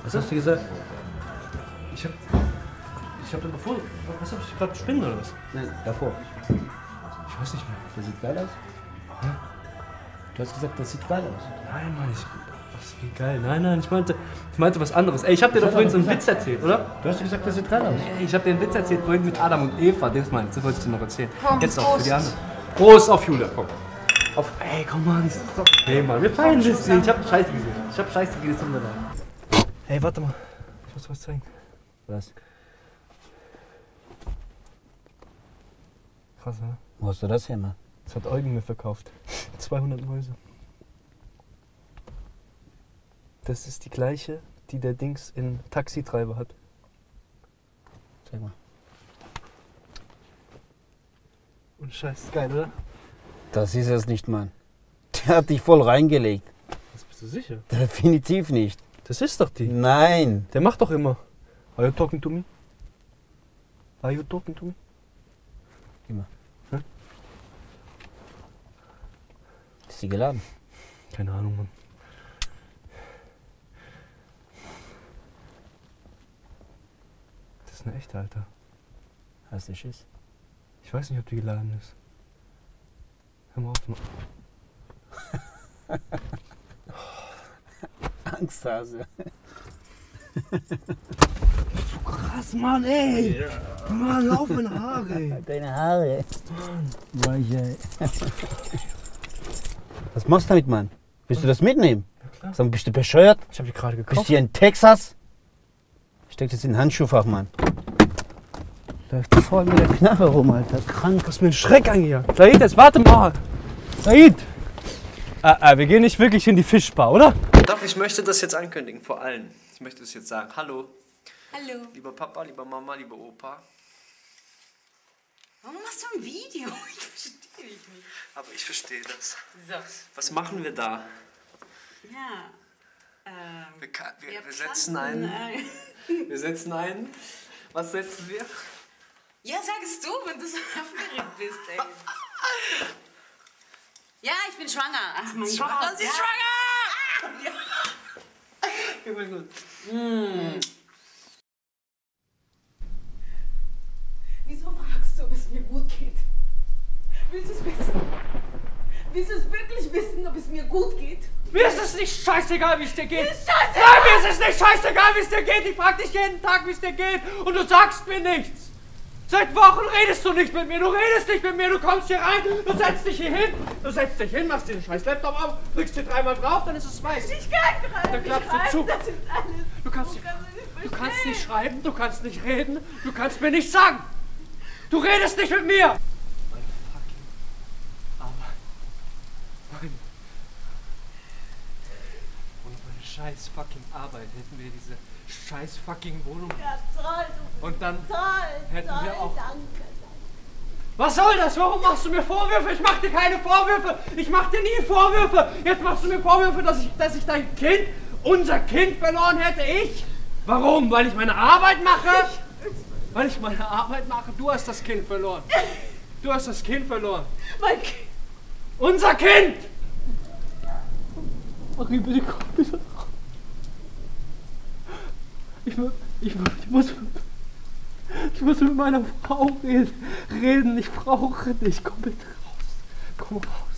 Was hast du gesagt? Ich hab da bevor. Was hab ich gerade Spinnen oder was? Nein, davor. Ich weiß nicht mehr. Das sieht geil aus. Hä? Du hast gesagt, das sieht geil aus. Nein, Mann, was wie geil. Nein, ich meinte was anderes. Ey, ich hab dir doch vorhin so einen Witz erzählt, oder? Du hast gesagt, das sieht geil aus. Ey, ich hab dir einen Witz erzählt vorhin mit Adam und Eva. Das wolltest du noch erzählen. Komm, jetzt auch Prost. für die anderen. Prost auf Julia, komm. Ey, komm mal, das ist doch. Hey, Mann, wir feiern das nicht. Ich hab Scheiße gesehen. Das tut mir leid. Hey, warte mal. Ich muss dir was zeigen. Was? Krass, oder? Wo hast du das her, Mann? Das hat Eugen mir verkauft. 200 Mäuse. Das ist die gleiche, die der Dings in Taxitreiber hat. Zeig mal. Und Scheiß, geil, oder? Das ist es nicht, Mann. Der hat dich voll reingelegt. Das bist du sicher? Definitiv nicht. Das ist doch die. Nein. Der macht doch immer. Are you talking to me? Are you talking to me? Immer. Hä? Ist die geladen? Keine Ahnung, Mann. Das ist eine echte, Alter. Hast du Schiss? Ich weiß nicht, ob die geladen ist. Hör mal auf, Mann. Angsthase. Krass, Mann, ey! Ja. Mann, lauf meine Haare, ey. Deine Haare. Weich, ey. Was machst du damit, Mann? Willst du das mitnehmen? Ja, klar. Sag mal, bist du bescheuert? Ich hab die gerade Bist gekauft. du hier in Texas? Steck das in den Handschuhfach, Mann. Läuft voll mit der Knarre rum, Alter. Krank. Du hast mir einen Schreck angejagt. Said, jetzt warte mal. Said! Wir gehen nicht wirklich in die Fischbar, oder? Doch, ich möchte das jetzt ankündigen, vor allen. Ich möchte es jetzt sagen. Hallo. Hallo. Lieber Papa, lieber Mama, lieber Opa. Warum machst du ein Video? Ich verstehe dich nicht. Aber ich verstehe das. So. Was machen wir da? Ja. Wir setzen einen. Wir setzen einen. Was setzen wir? Ja, sag es du, wenn du so aufgeregt bist, ey. Ja, ich bin schwanger. Ach mein Gott. Sie ist schwanger! Ja. Geht mal gut. Wieso fragst du, ob es mir gut geht? Willst du es wissen? Willst du es wirklich wissen, ob es mir gut geht? Mir ist es nicht scheißegal, wie es dir geht. Ist scheißegal! Nein, mir ist es nicht scheißegal, wie es dir geht. Ich frag dich jeden Tag, wie es dir geht. Und du sagst mir nichts. Seit Wochen redest du nicht mit mir. Du redest nicht mit mir. Du kommst hier rein. Du setzt dich hier hin. Du setzt dich hin, machst den scheiß Laptop auf, drückst hier dreimal drauf, dann ist es weiß. Ich kann gerade Dann nicht klappst du schreiben, zu. das ist alles. Du kannst Du nicht schreiben, du kannst nicht reden, du kannst mir nichts sagen. Du redest nicht mit mir. Meine fucking Arbeit. Ohne meine scheiß fucking Arbeit hätten wir diese scheiß fucking Wohnung. Ja, toll. Und dann Toll. hätten toll, wir auch... Danke. Was soll das? Warum machst du mir Vorwürfe? Ich mach dir keine Vorwürfe. Ich mach dir nie Vorwürfe. Jetzt machst du mir Vorwürfe, dass ich dein Kind, unser Kind verloren hätte. Ich? Warum? Weil ich meine Arbeit mache? Weil ich meine Arbeit mache? Du hast das Kind verloren. Du hast das Kind verloren. Mein Kind. Unser Kind! Ach, bitte komm wieder raus. Ich muss mit meiner Frau reden. Ich brauche dich. Komm bitte raus. Komm raus.